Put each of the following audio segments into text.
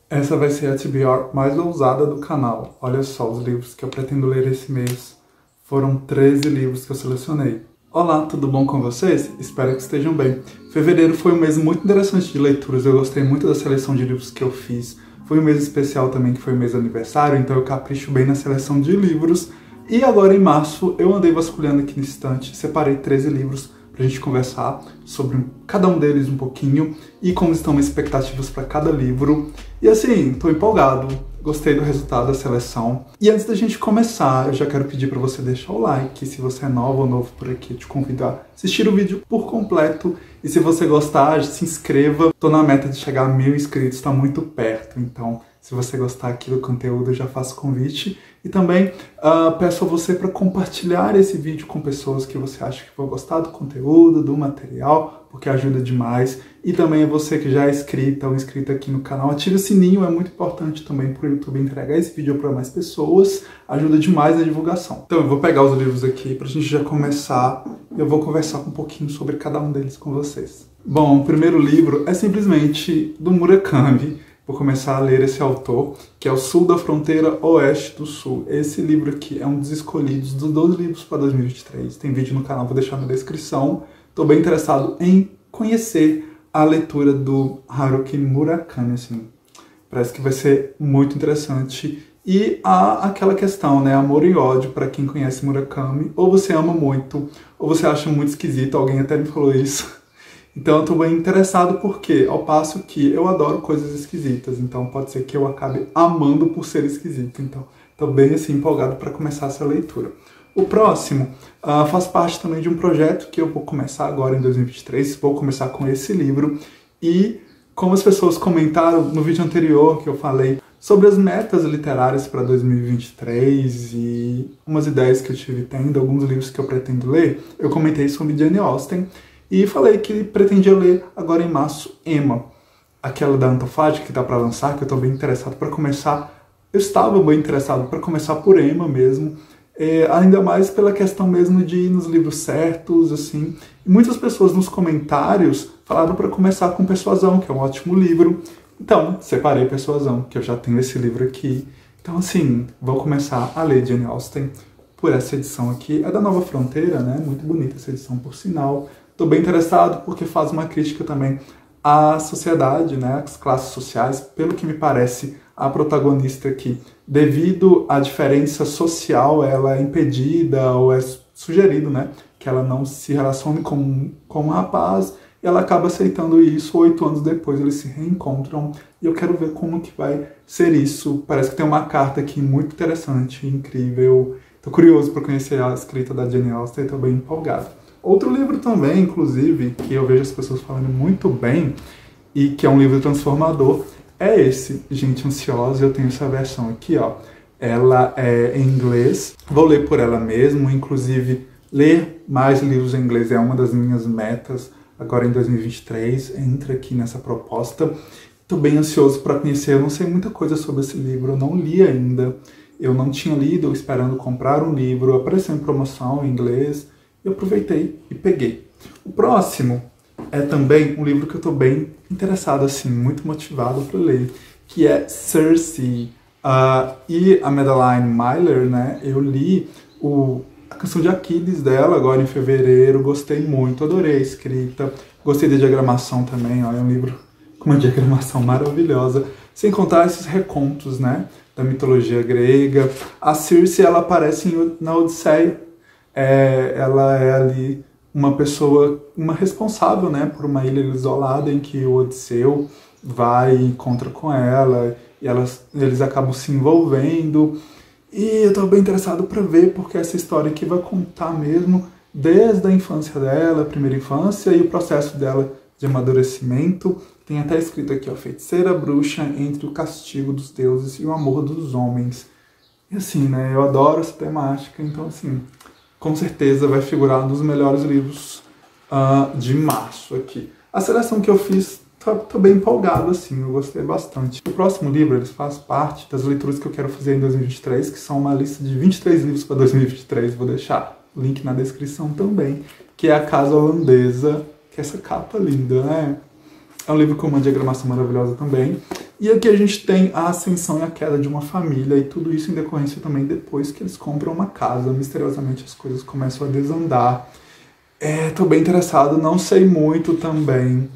Essa vai ser a TBR mais ousada do canal. Olha só os livros que eu pretendo ler esse mês. Foram 13 livros que eu selecionei. Olá, tudo bom com vocês? Espero que estejam bem. Fevereiro foi um mês muito interessante de leituras. Eu gostei muito da seleção de livros que eu fiz. Foi um mês especial também, que foi o mês do aniversário, então eu capricho bem na seleção de livros. E agora em março eu andei vasculhando aqui no estante, separei 13 livros pra gente conversar sobre cada um deles um pouquinho e como estão as expectativas para cada livro. E assim, tô empolgado, gostei do resultado da seleção. E antes da gente começar, eu já quero pedir para você deixar o like. Se você é nova ou novo por aqui, eu te convido a assistir o vídeo por completo. E se você gostar, se inscreva. Tô na meta de chegar a 1000 inscritos, tá muito perto. Então, se você gostar aqui do conteúdo, eu já faço convite. E também peço a você para compartilhar esse vídeo com pessoas que você acha que vão gostar do conteúdo, do material, porque ajuda demais. E também a você que já é inscrita ou inscrito aqui no canal, ative o sininho, é muito importante também para o YouTube entregar esse vídeo para mais pessoas, ajuda demais na divulgação. Então eu vou pegar os livros aqui para a gente já começar, e eu vou conversar um pouquinho sobre cada um deles com vocês. Bom, o primeiro livro é simplesmente do Murakami. Vou começar a ler esse autor, que é O Sul da Fronteira Oeste do Sul. Esse livro aqui é um dos escolhidos dos 12 livros para 2023. Tem vídeo no canal, vou deixar na descrição. Estou bem interessado em conhecer a leitura do Haruki Murakami, assim. Parece que vai ser muito interessante. E há aquela questão, né? Amor e ódio para quem conhece Murakami. Ou você ama muito, ou você acha muito esquisito. Alguém até me falou isso. Então eu estou bem interessado porque, ao passo que eu adoro coisas esquisitas, então pode ser que eu acabe amando por ser esquisito. Então estou bem assim empolgado para começar essa leitura. O próximo faz parte também de um projeto que eu vou começar agora em 2023, vou começar com esse livro. E como as pessoas comentaram no vídeo anterior que eu falei sobre as metas literárias para 2023 e umas ideias que eu tive tendo, alguns livros que eu pretendo ler, eu comentei sobre Jane Austen. E falei que pretendia ler agora em março Emma, aquela da Antofágica que está para lançar, que eu estou bem interessado para começar. Eu estava bem interessado para começar por Emma mesmo, ainda mais pela questão mesmo de ir nos livros certos, assim. E muitas pessoas nos comentários falaram para começar com Persuasão, que é um ótimo livro. Então, separei Persuasão, que eu já tenho esse livro aqui. Então, assim, vou começar a ler Jane Austen por essa edição aqui. É da Nova Fronteira, né? Muito bonita essa edição, por sinal. Estou bem interessado porque faz uma crítica também à sociedade, né, às classes sociais. Pelo que me parece, a protagonista aqui, devido à diferença social, ela é impedida ou é sugerido, né, que ela não se relacione com um rapaz, e ela acaba aceitando isso. 8 anos depois eles se reencontram e eu quero ver como que vai ser isso. Parece que tem uma carta aqui muito interessante, incrível. Estou curioso para conhecer a escrita da Jane Austen e estou bem empolgado. Outro livro também, inclusive, que eu vejo as pessoas falando muito bem e que é um livro transformador, é esse, Gente Ansiosa. Eu tenho essa versão aqui, ó. Ela é em inglês, vou ler por ela mesmo, inclusive ler mais livros em inglês é uma das minhas metas agora em 2023, entra aqui nessa proposta. Estou bem ansioso para conhecer, eu não sei muita coisa sobre esse livro, eu não li ainda, eu não tinha lido, esperando comprar um livro, apareceu em promoção em inglês, eu aproveitei e peguei. O próximo é também um livro que eu estou bem interessado, assim, muito motivado para ler, que é Circe. E a Madeline Miller, né? Eu li a Canção de Aquiles dela agora em fevereiro, gostei muito, adorei a escrita, gostei da diagramação também, ó, é um livro com uma diagramação maravilhosa, sem contar esses recontos, né, da mitologia grega. A Circe, ela aparece na Odisseia. Ela é ali uma pessoa, uma responsável, né, por uma ilha isolada em que o Odisseu vai e encontra com ela, e eles acabam se envolvendo. E eu estou bem interessado para ver, porque essa história aqui vai contar mesmo desde a infância dela, a primeira infância, e o processo dela de amadurecimento. Tem até escrito aqui, ó, feiticeira bruxa entre o castigo dos deuses e o amor dos homens. E assim, né, eu adoro essa temática, então assim, com certeza vai figurar um dos melhores livros de março aqui. A seleção que eu fiz, tô bem empolgado, assim, eu gostei bastante. O próximo livro, ele faz parte das leituras que eu quero fazer em 2023, que são uma lista de 23 livros para 2023, vou deixar o link na descrição também, que é A Casa Holandesa, que é essa capa linda, né? É um livro com uma diagramação maravilhosa também. E aqui a gente tem a ascensão e a queda de uma família, e tudo isso em decorrência também depois que eles compram uma casa. Misteriosamente as coisas começam a desandar. Tô bem interessado, não sei muito também,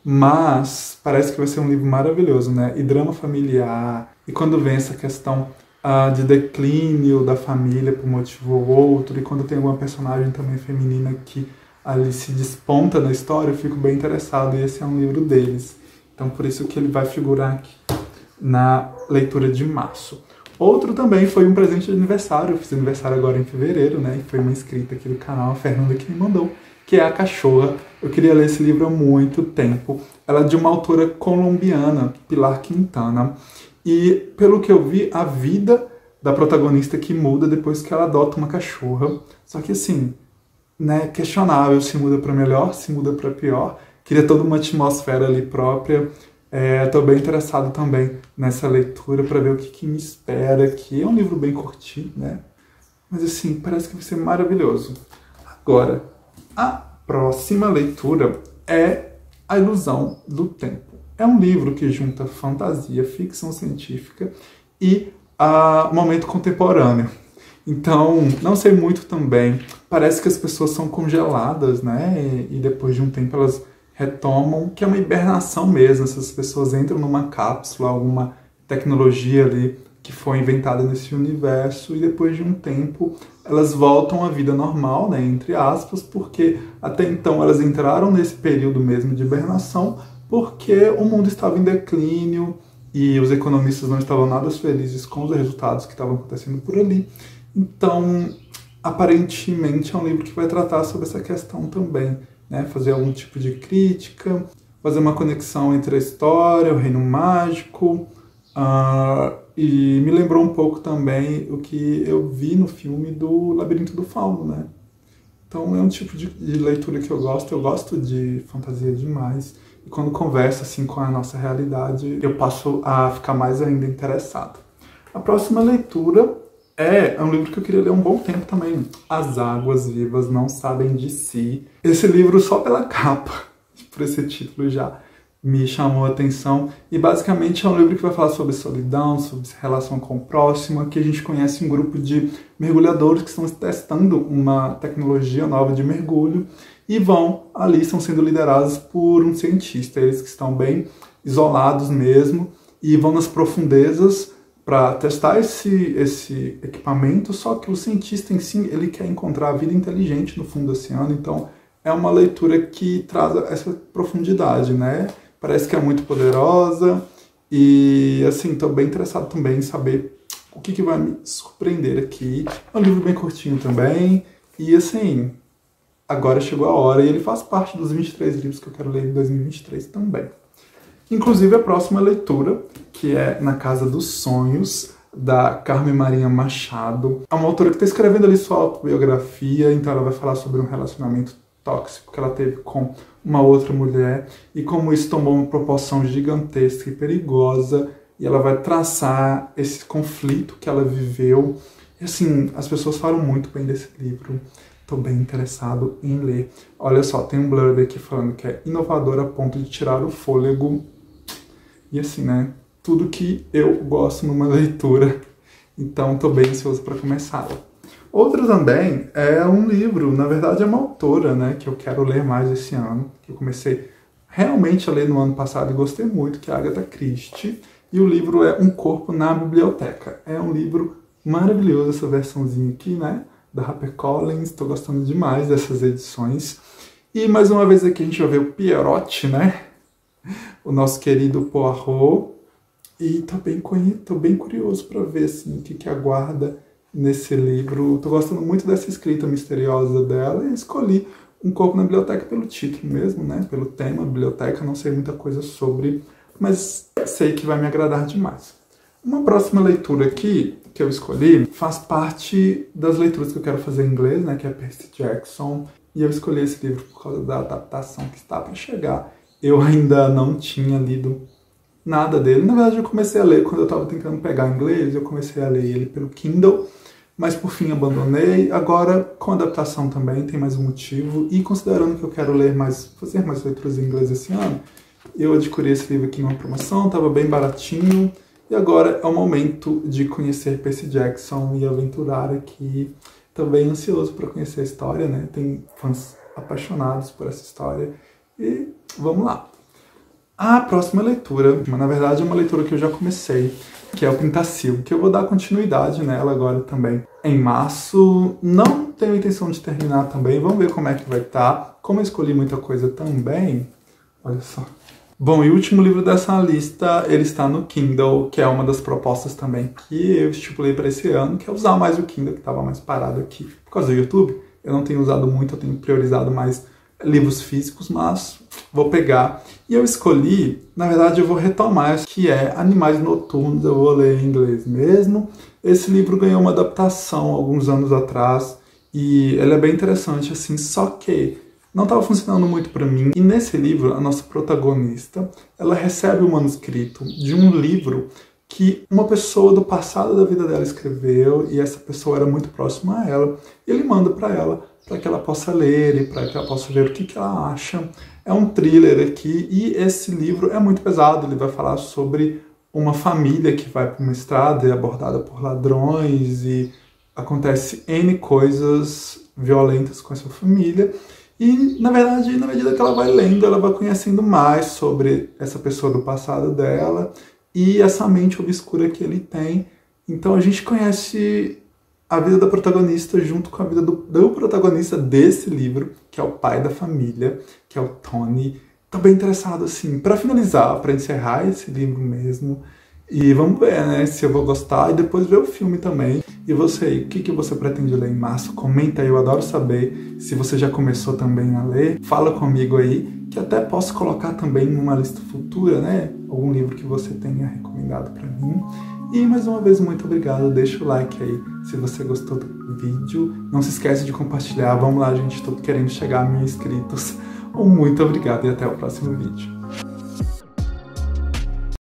mas parece que vai ser um livro maravilhoso, né? E drama familiar, e quando vem essa questão de declínio da família por um motivo ou outro, e quando tem alguma personagem também feminina que ali se desponta na história, eu fico bem interessado, e esse é um livro deles. Então por isso que ele vai figurar aqui na leitura de março. Outro também foi um presente de aniversário, eu fiz aniversário agora em fevereiro, né? E foi uma inscrita aqui do canal, a Fernanda, que me mandou, que é A Cachorra. Eu queria ler esse livro há muito tempo. Ela é de uma autora colombiana, Pilar Quintana. E, pelo que eu vi, a vida da protagonista que muda depois que ela adota uma cachorra. Só que, assim, né, questionável se muda para melhor, se muda para pior. Queria toda uma atmosfera ali própria. Estou bem interessado também nessa leitura para ver o que me espera aqui. É um livro bem curtinho, né? Mas, assim, parece que vai ser maravilhoso. Agora, a próxima leitura é A Ilusão do Tempo. É um livro que junta fantasia, ficção científica e momento contemporâneo. Então, não sei muito também. Parece que as pessoas são congeladas, né? E depois de um tempo elas retomam, que é uma hibernação mesmo. Essas pessoas entram numa cápsula, alguma tecnologia ali que foi inventada nesse universo, e depois de um tempo elas voltam à vida normal, né? Entre aspas, porque até então elas entraram nesse período mesmo de hibernação, porque o mundo estava em declínio e os economistas não estavam nada felizes com os resultados que estavam acontecendo por ali. Então, aparentemente é um livro que vai tratar sobre essa questão também, né? Fazer algum tipo de crítica, fazer uma conexão entre a história, o reino mágico, e me lembrou um pouco também o que eu vi no filme do Labirinto do Fauno, né? Então é um tipo de leitura que eu gosto de fantasia demais, e quando conversa assim com a nossa realidade, eu passo a ficar mais ainda interessado. A próxima leitura é um livro que eu queria ler há um bom tempo também, As Águas Vivas Não Sabem de Si. Esse livro, só pela capa, por esse título já me chamou a atenção, e basicamente é um livro que vai falar sobre solidão, sobre relação com o próximo. Aqui a gente conhece um grupo de mergulhadores que estão testando uma tecnologia nova de mergulho, e ali estão sendo liderados por um cientista, eles que estão bem isolados mesmo, e vão nas profundezas para testar esse equipamento, só que o cientista em si, ele quer encontrar a vida inteligente no fundo do oceano. Então é uma leitura que traz essa profundidade, né? Parece que é muito poderosa, e assim, estou bem interessado também em saber o que vai me surpreender aqui. É um livro bem curtinho também, e assim, agora chegou a hora, e ele faz parte dos 23 livros que eu quero ler em 2023 também. Inclusive a próxima leitura, que é Na Casa dos Sonhos, da Carmen Maria Machado. É uma autora que está escrevendo ali sua autobiografia, então ela vai falar sobre um relacionamento tóxico que ela teve com uma outra mulher, e como isso tomou uma proporção gigantesca e perigosa, e ela vai traçar esse conflito que ela viveu. E assim, as pessoas falam muito bem desse livro, estou bem interessado em ler. Olha só, tem um blurb aqui falando que é inovador a ponto de tirar o fôlego, e assim, né, tudo que eu gosto numa leitura, então estou bem ansioso para começar. Outro também é um livro, na verdade é uma autora, né, que eu quero ler mais esse ano, que eu comecei realmente a ler no ano passado e gostei muito, que é a Agatha Christie, e o livro é Um Corpo na Biblioteca. É um livro maravilhoso, essa versãozinha aqui, né, da HarperCollins, estou gostando demais dessas edições. E mais uma vez aqui a gente vai ver o Pierrot, né, o nosso querido Poirot, e tô bem curioso para ver assim, o que aguarda nesse livro. Tô gostando muito dessa escrita misteriosa dela, e escolhi Um Corpo na Biblioteca pelo título mesmo, né? Pelo tema, biblioteca, não sei muita coisa sobre, mas sei que vai me agradar demais. Uma próxima leitura aqui, que eu escolhi, faz parte das leituras que eu quero fazer em inglês, né? Que é Percy Jackson, e eu escolhi esse livro por causa da adaptação que está para chegar. Eu ainda não tinha lido nada dele. Na verdade, eu comecei a ler quando eu estava tentando pegar inglês, eu comecei a ler ele pelo Kindle, mas por fim abandonei. Agora, com a adaptação também, tem mais um motivo, e considerando que eu quero ler fazer mais leituras em inglês esse ano, Eu adquiri esse livro aqui em uma promoção, estava bem baratinho. E agora é o momento de conhecer Percy Jackson e aventurar aqui. Estou bem ansioso para conhecer a história, né? Tem fãs apaixonados por essa história. E vamos lá. A próxima leitura, na verdade é uma leitura que eu já comecei, que é o Pintacil, que eu vou dar continuidade nela agora também. Em março, não tenho intenção de terminar também, vamos ver como é que vai estar. Como eu escolhi muita coisa também, olha só. Bom, e o último livro dessa lista, ele está no Kindle, que é uma das propostas também que eu estipulei para esse ano, que é usar mais o Kindle, que estava mais parado aqui por causa do YouTube. Eu não tenho usado muito, eu tenho priorizado mais livros físicos, mas vou pegar. E eu escolhi, na verdade eu vou retomar, que é Animais Noturnos, eu vou ler em inglês mesmo. Esse livro ganhou uma adaptação alguns anos atrás e ele é bem interessante, assim, só que não estava funcionando muito para mim. E nesse livro, a nossa protagonista, ela recebe o manuscrito de um livro que uma pessoa do passado da vida dela escreveu e essa pessoa era muito próxima a ela. E ele manda para que ela possa ler e para que ela possa ver o que ela acha. É um thriller aqui e esse livro é muito pesado. Ele vai falar sobre uma família que vai para uma estrada e é abordada por ladrões e acontece N coisas violentas com essa família. E, na verdade, na medida que ela vai lendo, ela vai conhecendo mais sobre essa pessoa do passado dela e essa mente obscura que ele tem. Então a gente conhece a vida da protagonista junto com a vida do protagonista desse livro, que é o pai da família, que é o Tony. Tô bem interessado, assim, para finalizar, para encerrar esse livro mesmo. E vamos ver, né, se eu vou gostar e depois ver o filme também. E você aí, o que você pretende ler em março? Comenta aí, eu adoro saber se você já começou também a ler. Fala comigo aí, que até posso colocar também numa lista futura, né, algum livro que você tenha recomendado para mim. E mais uma vez, muito obrigado, deixa o like aí se você gostou do vídeo. Não se esquece de compartilhar, vamos lá gente, estou querendo chegar a 1000 inscritos. Muito obrigado e até o próximo vídeo.